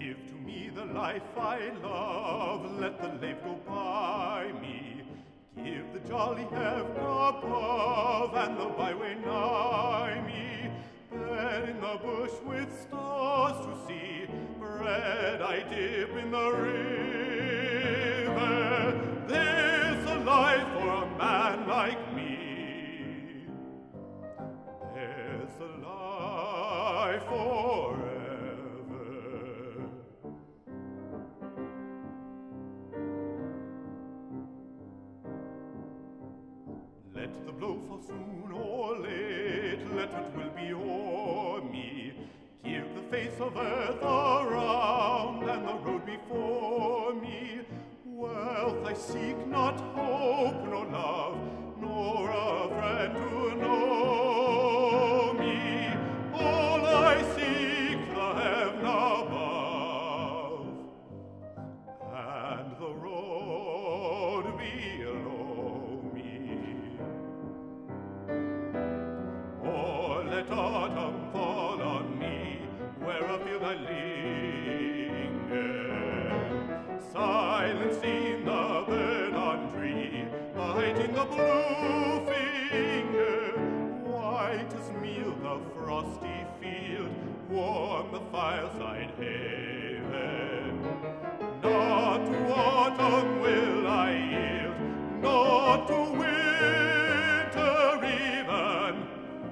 Give to me the life I love, let the lave go by me. Give the jolly heaven above, and the byway nigh me. Bed in the bush with stars to see, bread I dip in the river. This a life for a man like me. There's a life forever. Let the blow fall soon or late, let what will be o'er me. Give the face of earth around and the road before me. Wealth I seek, not hope, nor love, nor a friend to know me. All I seek, the heaven above, and the road below me. Or let autumn fall on me, where afield I linger. Silence in the burnt tree, biting the blue finger. White as meal the frosty field, warm the fireside haven. Not to autumn will I yield, not to winter even.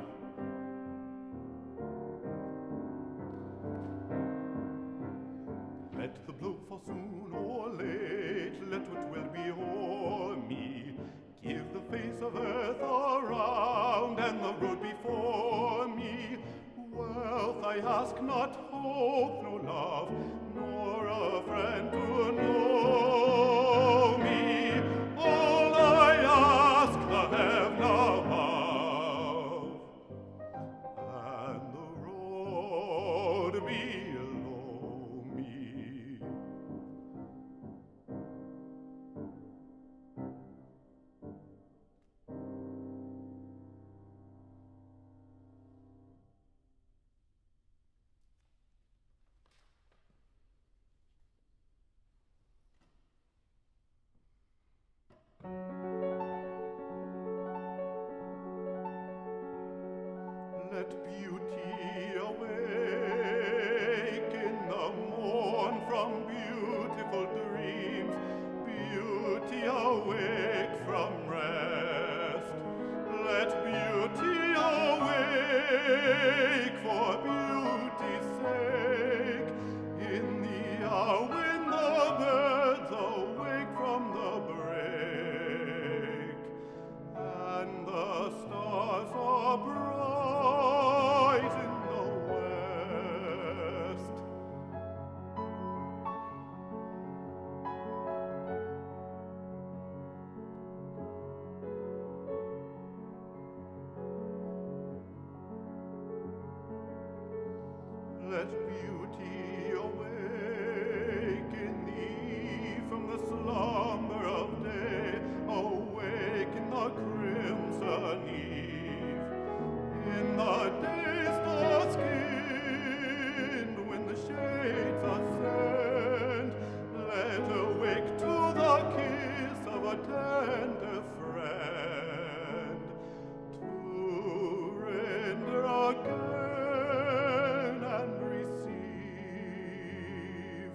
Let the blow fall soon or late, let what will be o'er me. Give the face of earth around and the road before me. Wealth I ask, not hope, no love, nor a friend to know me. All I ask, the heaven above, and the road below me. Let beauty awake in the morn from beautiful dreams. Beauty awake from rest. Let beauty awake for beauty's sake. In the hour when the birds awake from the break, and the stars are bright in the west. Let beauty awaken thee from the slumber of day, awaken the crimson eve. In the days dark-skinned, when the shades ascend, let awake to the kiss of a tender friend, to render again and receive.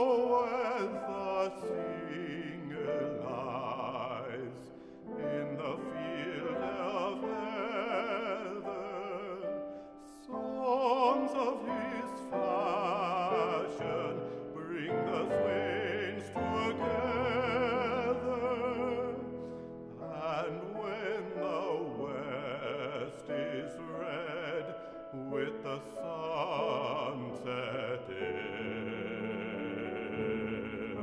as the singer lies in the field of heather, songs of his fashion bring the swains together. And when the west is red with the sun setting,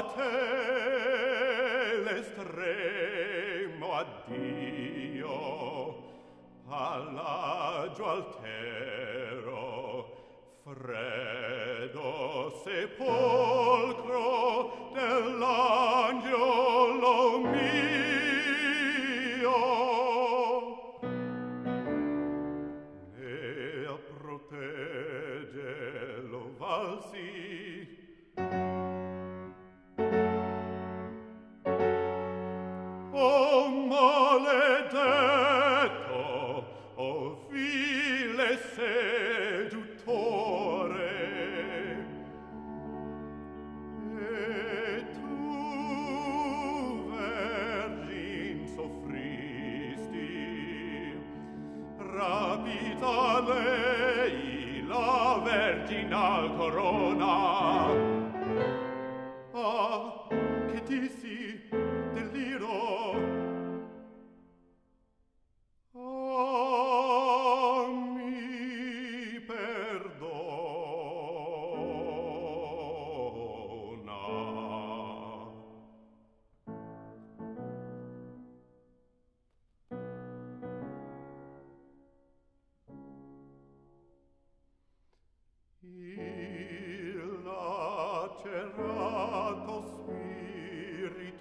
te l'estremo addio, all'agio altero, freddo sepolcro dell'angelo mio. E a proteggerlo valsi oh maledetto, oh vile seduttore, e tu, vergin, soffristi, rapita lei la virginal corona. Ah, che dissi, deliro, ah, mi perdona. Il lacerato spirito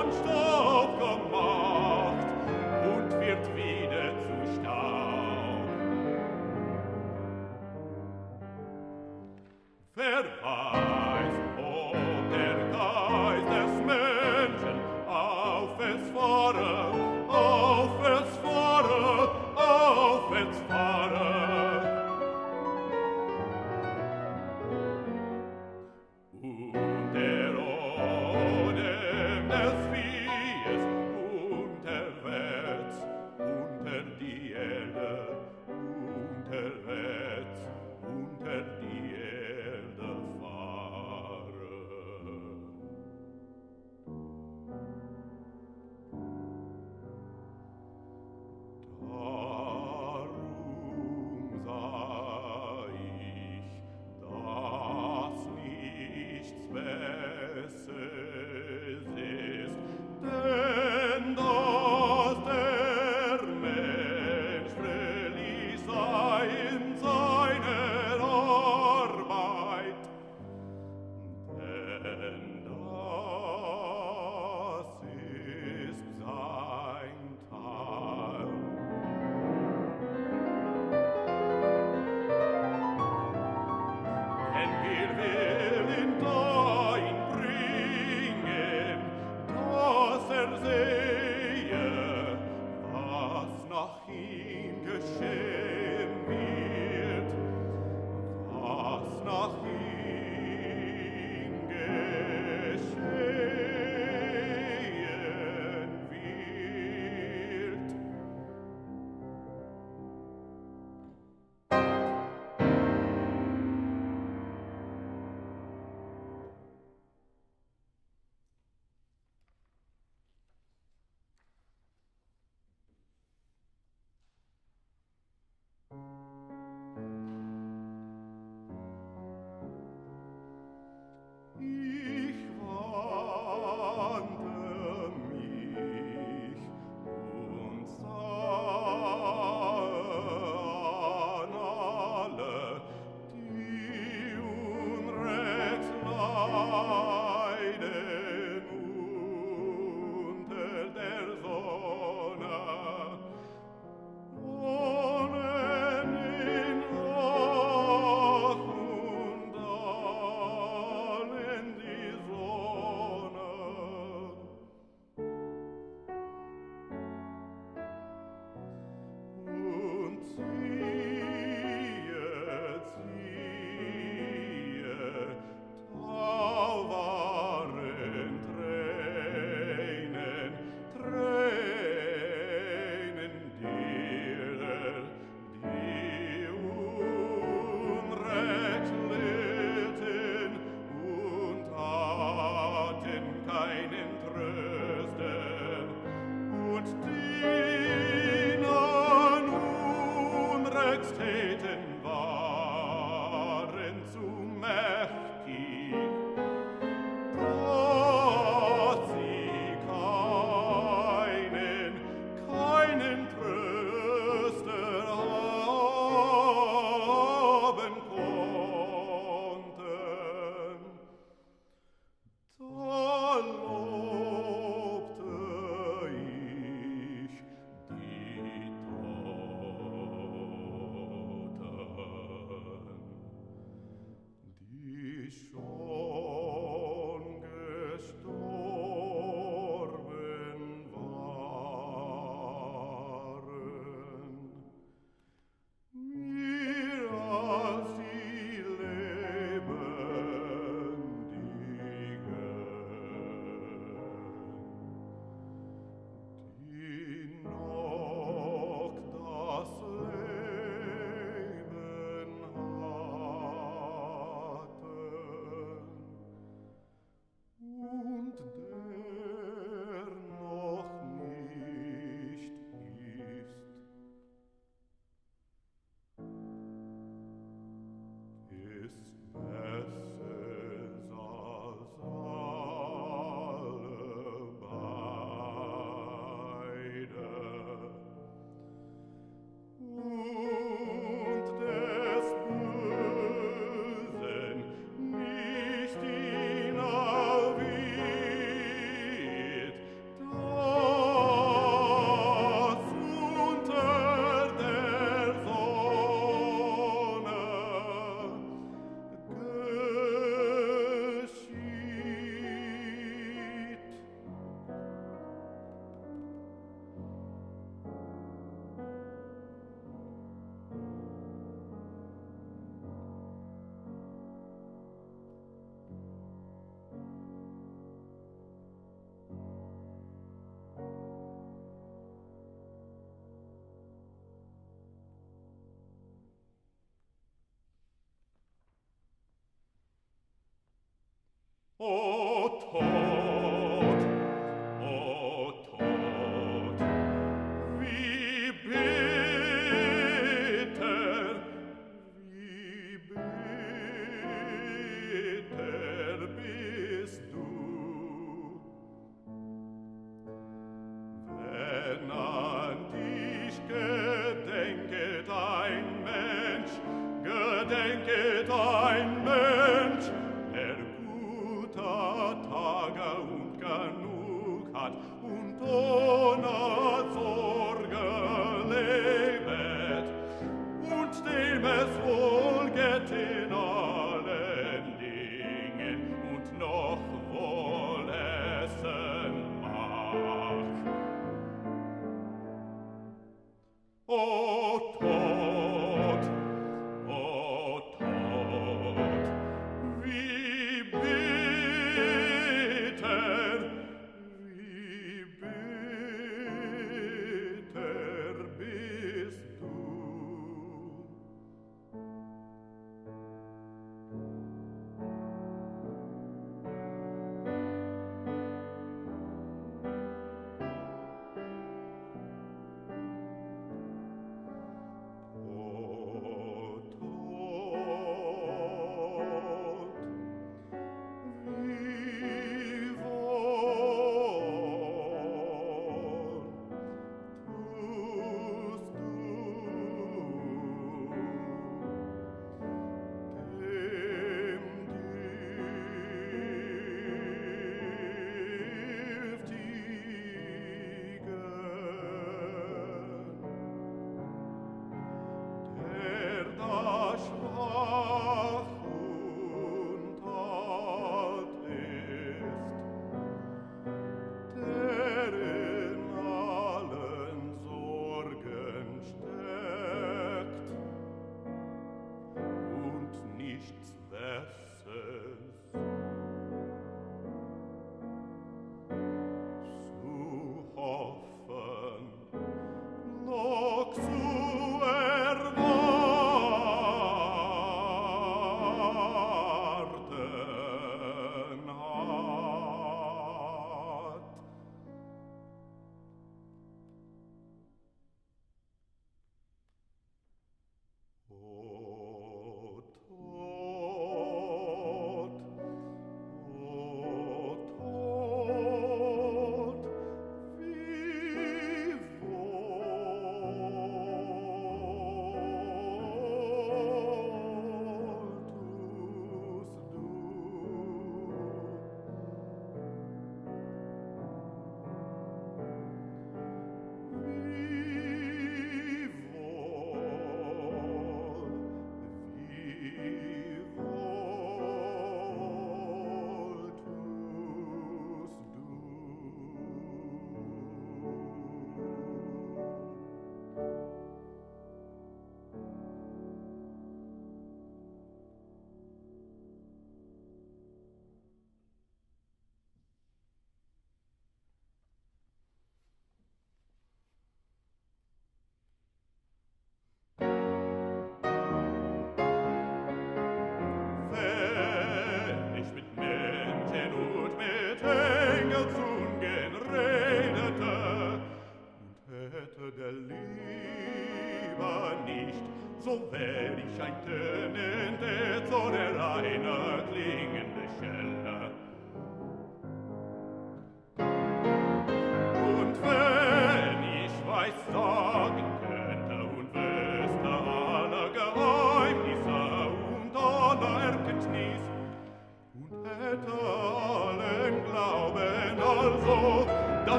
von Staub gemacht und wird wieder zu Staub. Wer weiß, ob der Geist des Menschen aufwärts fahre, aufwärts fahre, aufwärts fahre. Und der Odem des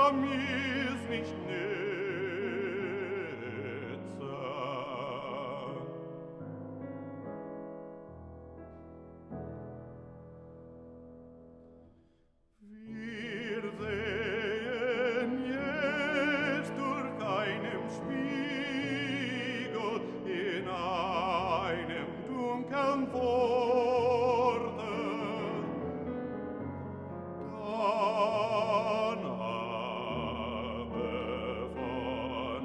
mir's nicht nütze. Wir sehen jetzt durch einem Spiegel in einem dunkeln Worte. Dann aber von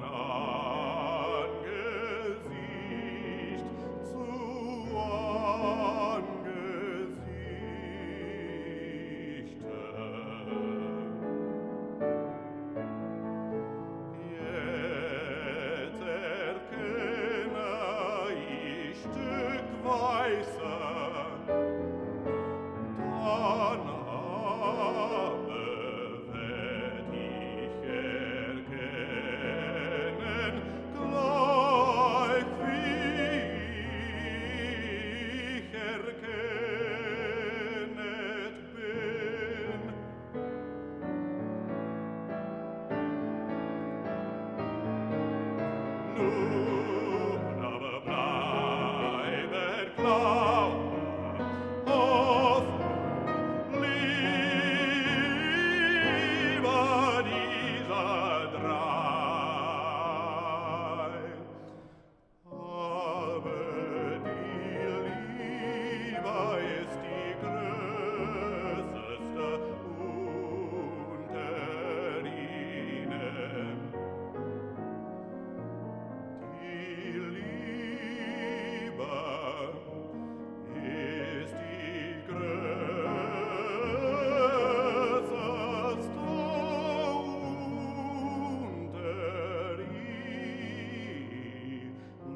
Angesicht zu Angesichte. Jetzt erkenne ich stückweise, dann aber werd ich erkennen, gleich wie ich erkennet bin. Nun aber bleibet Glaube, Hoffnung, Liebe, dieser drei. Aber die Liebe ist die größte unter ihnen. Die Liebe ist die größte unter ihnen.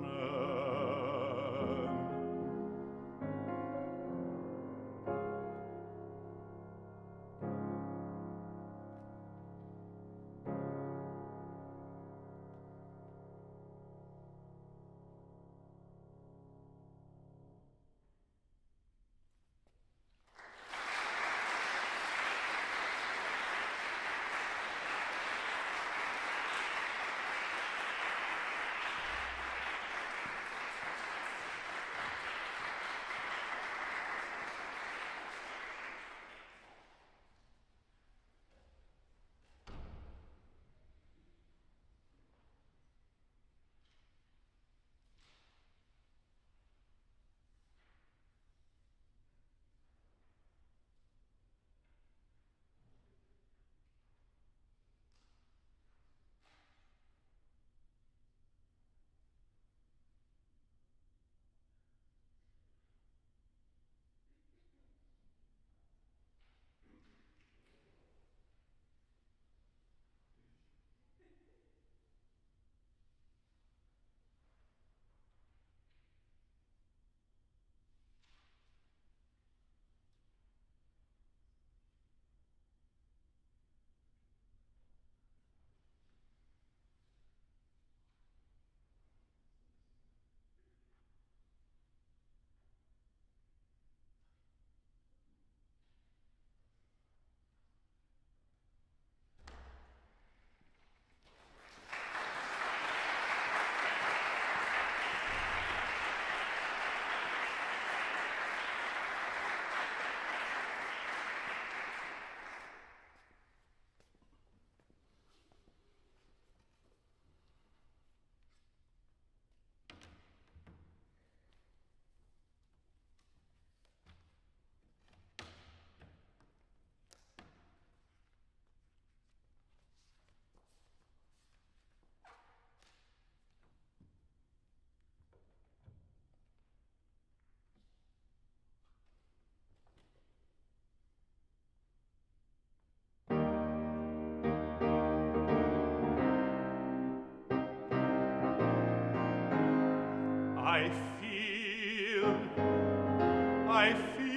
I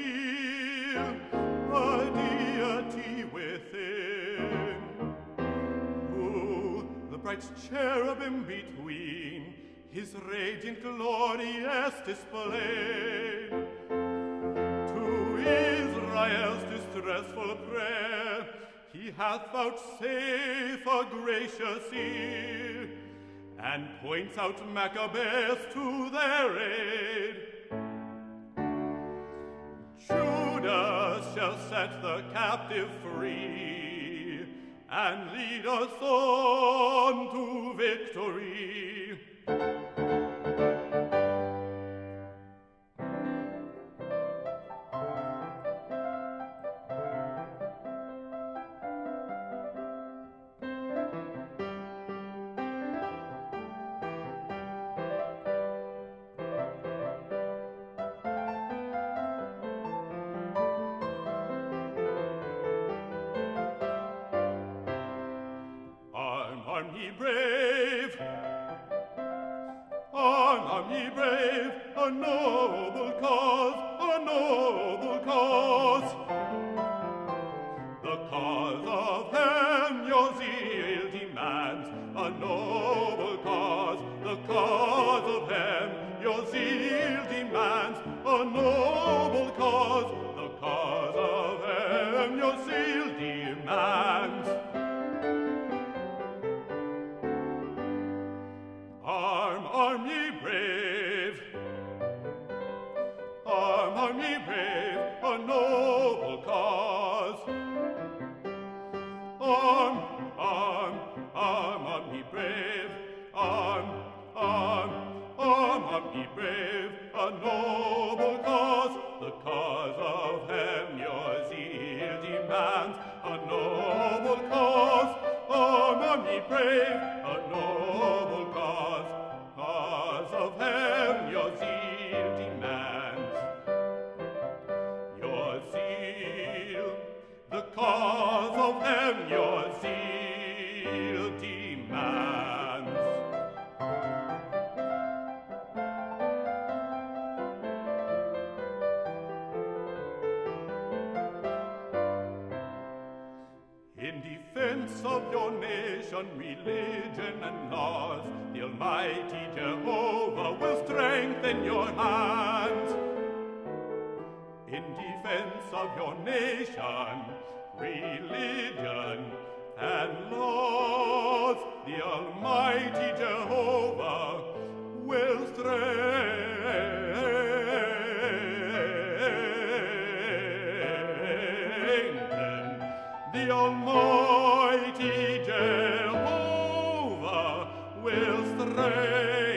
feel a deity within, who the bright cherubim between his radiant glorious display. To Israel's distressful prayer he He hath vouchsafed a gracious ear, and points out Maccabees to their aid. Judas shall set the captive free, and lead us on to victory. Arm ye brave, arm ye brave, a noble cause, a noble cause. The cause of them your zeal demands, a noble cause. The cause of them your zeal demands, a noble cause. The cause of them your zeal demands. Arm ye brave, arm ye brave, a noble cause. Arm ye brave, arm ye brave, a noble cause. The cause of hem your zeal demands, a noble cause. Arm ye brave, a noble cause. Cause of hem your zeal demands. Your zeal, the cause of hem your zeal demands. In defense of your nation, religion, and laws, the Almighty Jehovah will strengthen your hands. In defense of your nation, religion, and laws, the Almighty Jehovah will strengthen the Almighty Jehovah will strengthen